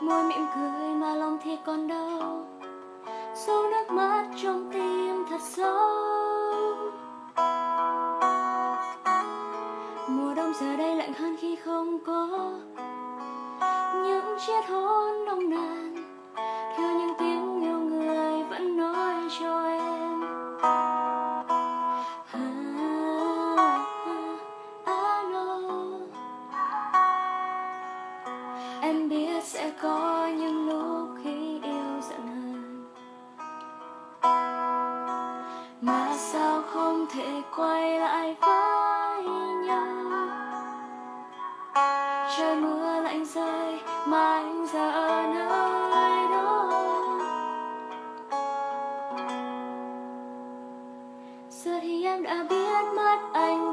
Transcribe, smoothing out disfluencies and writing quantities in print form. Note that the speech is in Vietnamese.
môi mỉm cười mà lòng thì còn đau, giấu nước mắt trong tim thật sâu. Mùa đông giờ đây lạnh hơn khi không có những chiếc hôn nồng nàn, thiếu những tiếng yêu người vẫn nói cho em. I know. Em biết sẽ có những lúc khi yêu giận hờn, mà sao không thể quay lại với nhau. Trời mưa lạnh rơi mà anh giờ ở nơi đó. Giờ thì em đã biết mất anh